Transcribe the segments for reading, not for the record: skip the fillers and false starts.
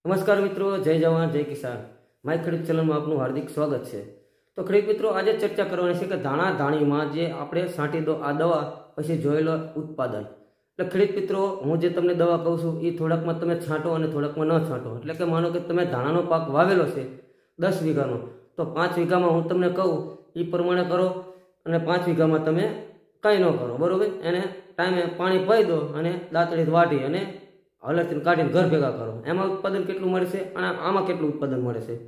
नमस्कार मित्रों, जय जवान जय किसान। माय खेडूत चैनल में आपનું हार्दिक स्वागत है। तो खेडूत मित्रों, आज चर्चा करवानी है कि दाणा धाणी में जे आपणे छांटी दो आ दवा पछी जोयेलो उत्पादन। એટલે ખેડૂત મિત્રો, હું જે તમને દવા કહું છું એ થોડાકમાં તમે છાંટો અને થોડાકમાં ન છાંટો। એટલે કે માનો કે તમે ધાણાનો પાક વાવેલો છે 10 વીઘાનો, તો 5 વીઘામાં હું તમને કહું એ પ્રમાણે કરો અને 5 વીઘામાં તમે કંઈ ન કરો, બરોબર। એને ટાઈમે પાણી પાઈ દો અને દાંતળી વાટી અને હલરથી કાઢીને ઘર ભેગા કરો। એમાં ઉત્પાદન કેટલું મળે છે અને આમાં કેટલું ઉત્પાદન મળે છે।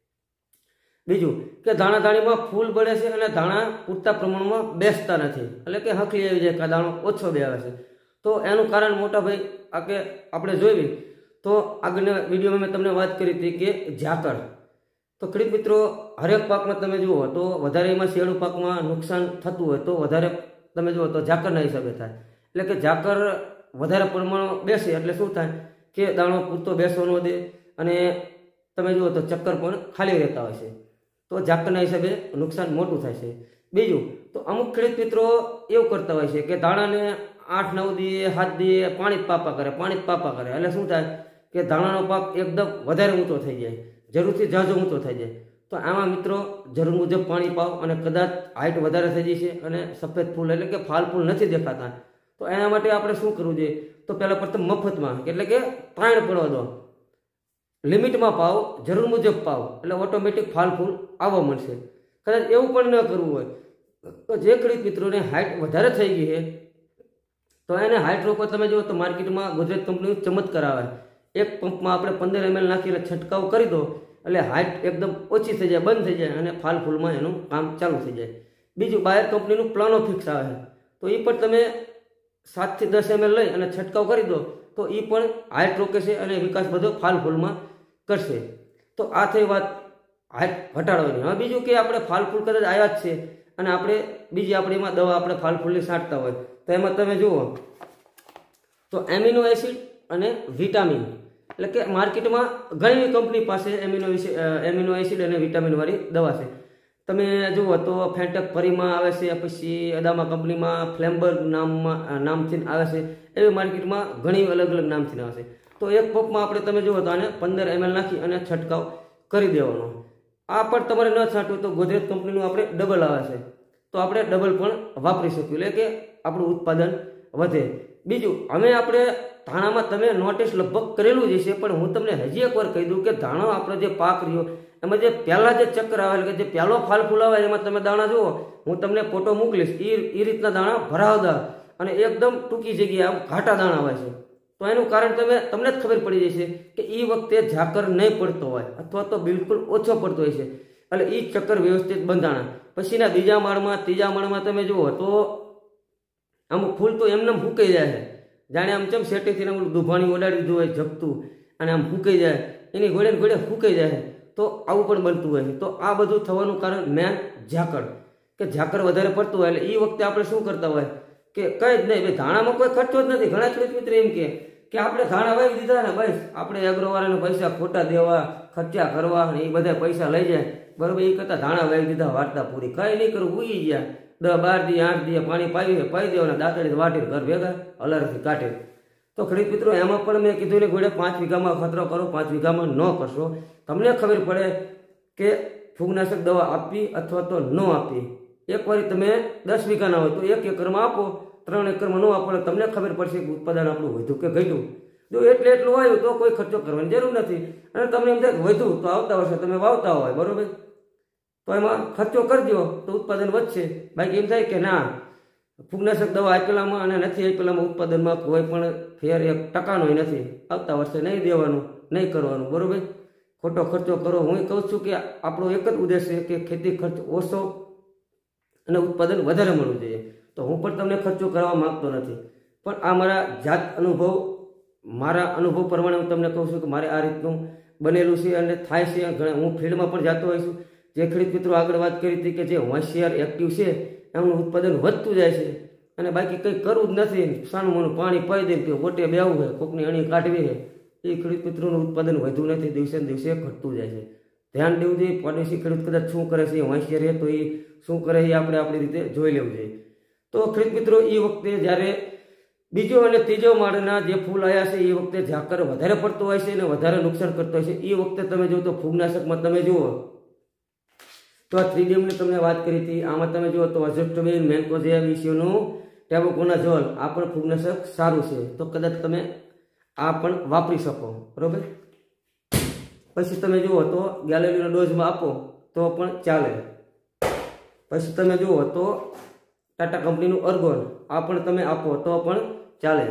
બીજું કે દાણા ધાણીમાં ફૂલ બળે છે અને દાણા પૂરતા પ્રમાણમાં બેસતા નથી, એટલે કે હકલી આવી જાય કે દાણો ઓછો બે આવે છે। તો એનું કારણ મોટા ભાઈ આ કે આપણે જોઈ તો આગળના વિડીયોમાં મેં તમને વાત કરી હતી કે ઝાકળ। તો ખેડૂત મિત્રો, હરેક પાકમાં તમે જુઓ તો વધારે એમાં શિયાળુ પાકમાં નુકસાન થતું હોય તો વધારે તમે જુઓ તો ઝાકળના હિસાબે થાય। એટલે કે ઝાકળ વધારે પ્રમાણમાં બેસે એટલે શું થાય કે દાણો પૂરતો બેસવો ન દે અને તમે જુઓ તો ચક્કર પણ ખાલી રહેતા હોય છે। તો ઝાકળના હિસાબે નુકસાન મોટું થાય છે। બીજું તો અમુક ખેડૂત મિત્રો એવું કરતા હોય છે કે દાણાને 8-9 દીએ 7 દીએ પાણી જ પાપા કરે, એટલે શું થાય કે દાણાનો પાક એકદમ વધારે ઊંચો થઈ જાય, જરૂરથી ઝાઝો ઊંચો થઈ જાય। તો આમાં મિત્રો જરૂર મુજબ પાણી પાવ અને કદાચ હાઇટ વધારે થઈ જશે અને સફેદ ફૂલ એટલે કે ફાલ ફૂલ નથી દેખાતા। તો એના માટે આપણે શું કરવું જોઈએ? તો પહેલાં પ્રથમ મફતમાં એટલે કે પાણી પડવા દો, લિમિટમાં પાવ, જરૂર મુજબ પાવ, એટલે ઓટોમેટિક ફાલ ફૂલ આવવા મળશે। કદાચ એવું પણ ન કરવું હોય તો જે ખેડૂત મિત્રોને હાઇટ વધારે થઈ ગઈ છે તો એને હાઇટ રોકવા તમે જુઓ તો માર્કેટમાં ગુજરાત કંપનીનું ચમત્કાર આવે। એક પંપમાં આપણે 15 ml નાખી એટલે છંટકાવ કરી દો એટલે હાઇટ એકદમ ઓછી થઈ જાય, બંધ થઈ જાય અને ફાલ ફૂલમાં એનું કામ ચાલુ થઈ જાય। બીજું બાયર કંપનીનું પ્લાનો ફિક્સ આવે છે, તો એ પણ તમે 7 થી 10 ml લઈ અને છંટકાવ કરી દો તો એ પણ હાઇટ રોકે છે અને વિકાસ બધો ફાલ ફૂલમાં કરશે। તો આ થઈ વાત હાઇટ ઘટાડવાની। હવે બીજું કે આપણે ફાલ ફૂલ કદાચ આવ્યા જ છે અને આપણે બીજી આપણી એમાં દવા આપણે ફાલ ફૂલની છાંટતા હોય તો એમાં તમે જુઓ તો એમિનો એસિડ અને વિટામિન, એટલે કે માર્કેટમાં ઘણી કંપની પાસે એમિનો એસિડ અને વિટામિન વાળી દવા છે। તમે જુઓ તો ફેન્ટેક ફરીમાં આવે છે, પછી અદામા કંપનીમાં ફ્લેમબર્ગ નામથી આવે છે, એવી માર્કેટમાં ઘણી અલગ અલગ નામથી આવે છે। તો એક પંપમાં આપણે તમે જુઓ તો આને 15 ml નાખી અને છંટકાવ કરી દેવાનો। આ પણ તમારે ન છાંટવું તો ગુજરાત કંપનીનું આપણે ડબલ આવે છે, તો આપણે ડબલ પણ વાપરી શકીએ, એટલે કે આપણું ઉત્પાદન વધે। બીજું, અમે આપણે ધાણામાં તમે નોટિસ લગભગ કરેલું જ છે, પણ હું તમને હજી એકવાર કહી દઉં કે ધાણો આપણો જે પાક રહ્યો એમાં જે પહેલાં જે ચક્કર આવે એટલે કે જે પહેલો ફાલ ફૂલ આવે એમાં તમે દાણા જુઓ, હું તમને ફોટો મોકલીશ, એ રીતના દાણા ભરાવદાર અને એકદમ ટૂંકી જગ્યાએ આમ ઘાટા દાણા આવે છે। તો એનું કારણ તમને જ ખબર પડી જશે કે એ વખતે ઝાકર નહીં પડતો હોય અથવા તો બિલકુલ ઓછો પડતો હોય છે, એટલે એ ચક્કર વ્યવસ્થિત બંધાણા। પછીના બીજા માળમાં ત્રીજા માળમાં તમે જુઓ તો અમુક ફૂલ તો એમને ફૂંકાઈ જાય છે, જાણે આમ ચમ શેટીથી આમ દુભાણી ઓડાડી દીધું હોય ઝપતું અને આમ ફૂંકાઈ જાય, એની ઘોડે ઘોડે ફૂંકાઈ જાય, તો આવું પણ બનતું હોય છે। તો આ બધું થવાનું કારણ મેન ઝાકળ, કે ઝાકળ વધારે પડતું હોય એટલે એ વખતે આપણે શું કરતા હોય કે કંઈ જ નહીં, ભાઈ ધાણામાં કોઈ ખર્ચો જ નથી। ઘણા ખેડૂત મિત્રો એમ કે આપણે ધાણા વાવી દીધા ને બસ આપણે એગ્રોવાળાને પૈસા ખોટા દેવા, ખર્ચા કરવા અને એ બધા પૈસા લઈ જાય, બરોબર। એ કરતાં ધાણા વાવી દીધા, વાર્તા પૂરી, કંઈ નહીં કરવું, ઉઈ ગયા 10-12 દી 8 દી પાણી પાઈ દેવાના, દાંતળી વાટીને ઘર ભેગા અલરથી કાઢે। તો ખેડૂત મિત્રો, એમાં પણ મેં કીધું ને ઘોડે 5 વીઘામાં ખતરો કરો, 5 વીઘામાં ન કરશો। તમને ખબર પડે કે ફૂગનાશક દવા આપવી અથવા તો ન આપવી। એકવાર તમે 10 વીઘાના હોય તો 1 એકરમાં આપો, 3 એકરમાં ન આપો, તમને ખબર પડશે કે ઉત્પાદન આપણું વધ્યું કે ઘટ્યું। જો એટલું આવ્યું તો કોઈ ખર્ચો કરવાની જરૂર નથી, અને તમને એમ થાય વધ્યું તો આવતા વર્ષે તમે વાવતા હોય, બરોબર, તો એમાં ખર્ચો કરજો તો ઉત્પાદન વધશે। બાકી એમ થાય કે ના, ફૂગનાશક દવા આપેલામાં અને નથી આપેલામાં ઉત્પાદનમાં કોઈ પણ ફેર 1% નથી, આવતા વર્ષે નહીં દેવાનું, નહીં કરવાનું, બરોબર। ખોટો ખર્ચો કરો। હું કહું છું કે આપણો એક જ ઉદ્દેશ છે કે ખેતી ખર્ચ ઓછો અને ઉત્પાદન વધારે મળવું જોઈએ। તો હું પણ તમને ખર્ચો કરવા માંગતો નથી, પણ આ મારા અનુભવ પ્રમાણે હું તમને કહું છું કે મારે આ રીતનું બનેલું છે અને થાય છે। હું ફિલ્ડમાં પણ જતો હોઈશ, જે ખેડૂત મિત્રો આગળ વાત કરી હતી કે જે હોશિયાર એક્ટિવ છે એમનું ઉત્પાદન વધતું જાય છે અને બાકી કંઈ કરવું જ નથી, સાનું મોનું પાણી પાઈ દે કે ઓટે બેવું છે, કોકની અણી કાઢવી છે, એ ખેડૂત મિત્રોનું ઉત્પાદન વધ્યું નથી, દિવસે ને દિવસે ઘટતું જાય છે। ધ્યાન દેવું જોઈએ, પડોશી ખેડૂત કદાચ શું કરે છે, હોશિયાર છે તો એ શું કરે એ આપણે આપણી રીતે જોઈ લેવું જોઈએ। તો ખેડૂત મિત્રો, એ વખતે જ્યારે બીજો અને ત્રીજો માળના જે ફૂલ આવ્યા છે એ વખતે ઝાકર વધારે પડતો હોય છે અને વધારે નુકસાન કરતો હોય છે. એ વખતે તમે જુઓ તો ફૂગનાશકમાં તમે જુઓ તો આ 3DMની તમને વાત કરી હતી. આમાં તમે જુઓ તો અઝોસ્ટ્રોબિન, મેન્કોઝિયા, વિશિયોનું ટેબુકોનાઝોલ આ પણ ફૂગનાશક સારું છે. તો કદાચ તમે આ પણ વાપરી શકો, બરોબર. પછી તમે જુઓ તો ગેલેરીનો ડોઝમાં આપો તો પણ ચાલે. પછી તમે જુઓ તો ટાટા કંપનીનું અર્ગોન આ પણ તમે આપો તો પણ ચાલે.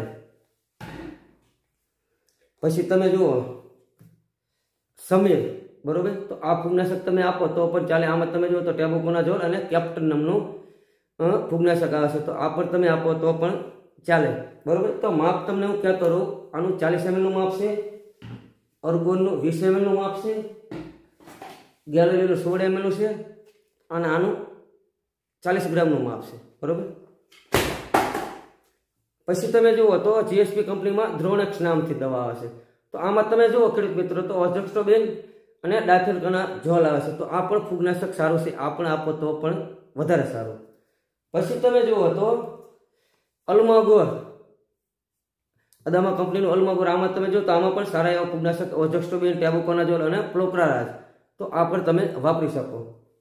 પછી તમે જુઓ સમીર, બરોબર, તો આ ફૂગનાશક તમે આપો તો પણ ચાલે. આમાં તમે જુઓ તો ટેબુકોનાઝોલ અને કેપ્ટન નામનું ફૂગનાશક આવે છે, તો આ પણ તમે આપો તો પણ ચાલે, બરોબર. તો માપ તમને હું કહેતો રહું, આનું 40 ml નું માપ છે, અર્ગોનનું 20 ml નું માપ છે, ગેલેરીનું 16 ml નું છે અને આનું 40 ગ્રામનું માપ છે, બરોબર. પછી તમે જુઓ તો જીએસપી કંપનીમાં ધ્રોણેક્સ નામથી દવા આવે છે. તો આમાં તમે જુઓ ખેડૂત મિત્રો તો અઝોસ્ટ્રોબિન અને ડાયથેલ્કોનાઝોલ આવે છે. તો આ પણ ફૂગનાશક સારું છે, આ પણ આપો તો પણ વધારે સારું. પછી તમે જુઓ તો અલ્માગોર, અદામા કંપનીનું અલ્માગોર, આમાં તમે જો તો આમાં પણ સારા એવા ફૂગનાશક અઝોસ્ટ્રોબિન, ટેબુકોનાઝોલ અને પ્લોક્રારાઝ, તો આ પણ તમે વાપરી શકો.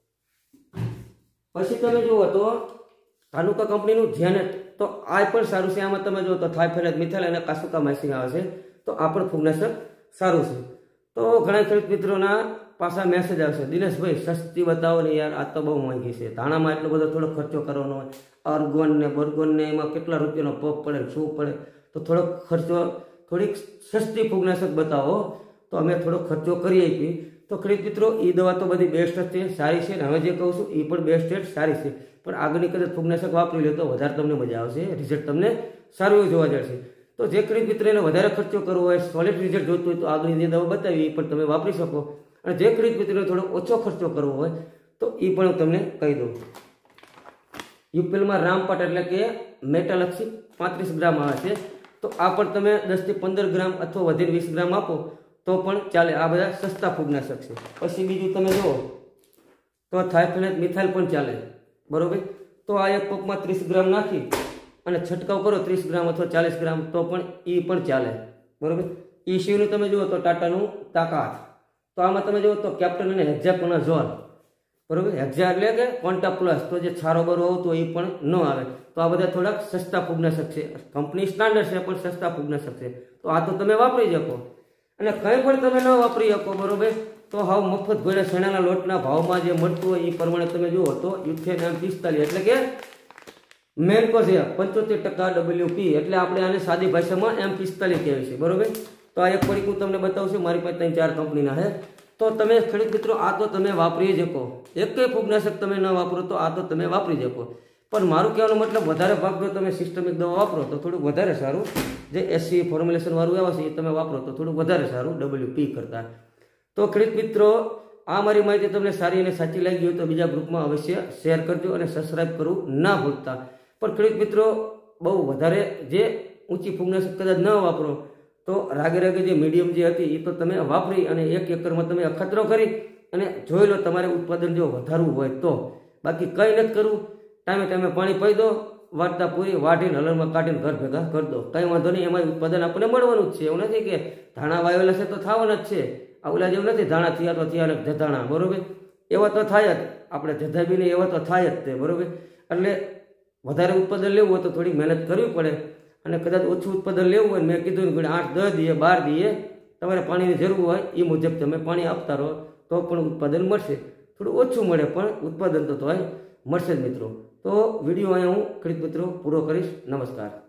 પછી તમે જુઓ તો ધાનુકા કંપનીનું જેનેટ, તો આ પણ સારું છે. આમાં તમે જુઓ તો થાઇફેનેટ, મિથાઇલ અને કાસુકામાઇસિન આવે છે. તો આ પણ ફૂગનાશક સારું છે. તો ઘણા ખેડૂત મિત્રોના પાછા મેસેજ આવશે, દિનેશભાઈ સસ્તી બતાવો ને યાર, આ તો બહુ મોંઘી છે, ધાણામાં એટલો બધો થોડો ખર્ચો કરવાનો હોય, અર્ગોન ને બર્ગોન ને એમાં કેટલા રૂપિયાનો પગ પડે, શું પડે, તો થોડોક ખર્ચો, થોડીક સસ્તી ફૂગનાશક બતાવો તો અમે થોડો ખર્ચો કરી આપીએ. તો ખેડૂત મિત્રો એ દવા તો બધી બેસ્ટ જ છે, સારી છે, ને હવે જે કહું છું એ પણ બેસ્ટ જ સારી છે. પણ આગળની કદાચ ફૂગનાશક વાપરી લે તો વધારે તમને મજા આવશે, રિઝલ્ટ તમને સારું એવું જોવા જશે. તો જે ખેડૂત મિત્ર એને વધારે ખર્ચો કરવો હોય, સોલિડ રિઝલ્ટ જોતું હોય, તો આગળની જે દવા બતાવી એ પણ તમે વાપરી શકો. અને જે ખેડૂત મિત્રોને થોડો ઓછો ખર્ચો કરવો હોય તો એ પણ હું તમને કહી દઉં. યુપીએલમાં રામપાટ એટલે કે મેટાલક્સી 35 ગ્રામ આવે છે. તો આ પણ તમે 10 થી 15 ગ્રામ અથવા વધીને 20 ગ્રામ આપો તો પણ ચાલે. આ બધા સસ્તા ફૂગનાશક છે. પછી બીજું તમે જુઓ તો થાઇફેનેટ, મિથાઇલ પણ ચાલે, બરોબર. તો આ એક કપમાં 30 ગ્રામ નાખી અને છંટકાવ કરો 30 ગ્રામ અથવા 40 ગ્રામ તો પણ એ પણ ચાલે, બરોબર. એ સિવાયનું તમે જુઓ તો ટાટાનું તાકાત, તો આમાં તમે જુઓ તો કેપ્ટન અને હેક્ઝાકોનાઝોલ, બરોબર. હેક્ઝા એટલે કે ક્વોન્ટા પ્લસ, તો જે છારો બરો આવતો એ પણ ન આવે. તો આ બધા થોડાક સસ્તા ફૂગનાશક છે, કંપની સ્ટાન્ડર્ડ છે પણ સસ્તા ફૂગનાશક છે. તો આ તો તમે વાપરી શકો. અને કંઈ પણ તમે ન વાપરી શકો, બરોબર, તો હાવ મફત ઘોડે ચણાના લોટના ભાવમાં જે મળતું હોય એ પ્રમાણે તમે જુઓ તો યુથેન M45 એટલે કે મેન્કોઝિયા 75% WP, એટલે આપણે આને સાદી ભાષામાં M45 કહેવાય છે, બરોબર. તો આ એક પડીકું તમને બતાવું છું, મારી પાસે 3-4 કંપનીના છે. તો તમે ખેડૂત મિત્રો આ તો તમે વાપરી શકો. એકેય ફૂગનાશક તમે ન વાપરો તો આ તો તમે વાપરી શકો. પણ મારું કહેવાનો મતલબ વધારે ભાગનો તમે સિસ્ટમિક દવા વાપરો તો થોડુંક વધારે સારું. જે SC ફોર્મ્યુલેશન વાળું આવે છે એ તમે વાપરો તો થોડુંક વધારે સારું WP કરતાં. તો ખેડૂત મિત્રો આ મારી માહિતી તમને સારી અને સાચી લાગી હોય તો બીજા ગ્રુપમાં અવશ્ય શેર કરજો અને સબસ્ક્રાઈબ કરવું ના ભૂલતા. પણ ખેડૂત મિત્રો બહુ વધારે જે ઊંચી ફૂગનાશક કદાચ ન વાપરો તો રાગે રાગે જે મીડિયમ જે હતી એ તો તમે વાપરી અને 1 એકરમાં તમે અખતરો કરી અને જોઈ લો તમારે ઉત્પાદન જો વધારવું હોય તો. બાકી કંઈ નથી કરવું, ટાઈમે ટાઈમે પાણી પાઈ દો, વાટતા પૂરી વાટીને હલરમાં કાઢીને ઘર ભેગા કરી દો, કંઈ વાંધો નહીં. એમાં ઉત્પાદન આપણને મળવાનું જ છે. એવું નથી કે ધાણા વાવેલા છે તો થવાના જ છે. આવલા જેવું નથી ધાણા થયા તો થયા જધાણા, બરોબર. એવા તો થાય જ, આપણે જધાવીને એવા તો થાય જ તે, બરોબર. એટલે વધારે ઉત્પાદન લેવું હોય તો થોડી મહેનત કરવી પડે. અને કદાચ ઓછું ઉત્પાદન લેવું હોય, મેં કીધું ને 8-10 દીએ 12 દીએ તમારે પાણીની જરૂર હોય એ મુજબ તમે પાણી આપતા રહો તો પણ ઉત્પાદન મળશે. થોડું ઓછું મળે પણ ઉત્પાદન તો મળશે જ મિત્રો. તો વિડીયો અહીંયા હું ખેડૂત મિત્રો પૂરો કરીશ. નમસ્કાર.